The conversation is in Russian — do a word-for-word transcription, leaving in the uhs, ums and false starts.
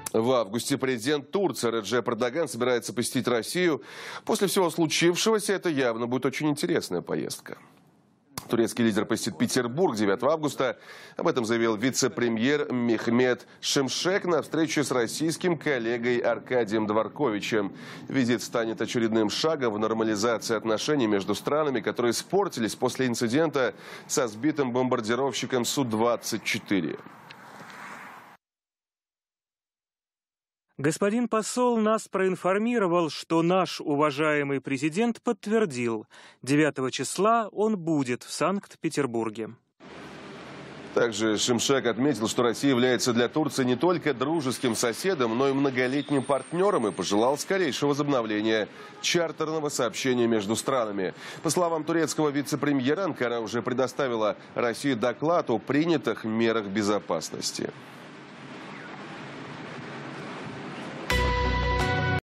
В августе президент Турции Реджеп Эрдоган собирается посетить Россию. После всего случившегося это явно будет очень интересная поездка. Турецкий лидер посетит Петербург девятого августа. Об этом заявил вице-премьер Мехмет Шимшек на встрече с российским коллегой Аркадием Дворковичем. Визит станет очередным шагом в нормализации отношений между странами, которые испортились после инцидента со сбитым бомбардировщиком Су двадцать четыре. Господин посол нас проинформировал, что наш уважаемый президент подтвердил, девятого числа он будет в Санкт-Петербурге. Также Шимшек отметил, что Россия является для Турции не только дружеским соседом, но и многолетним партнером и пожелал скорейшего возобновления чартерного сообщения между странами. По словам турецкого вице-премьера, Анкара уже предоставила России доклад о принятых мерах безопасности.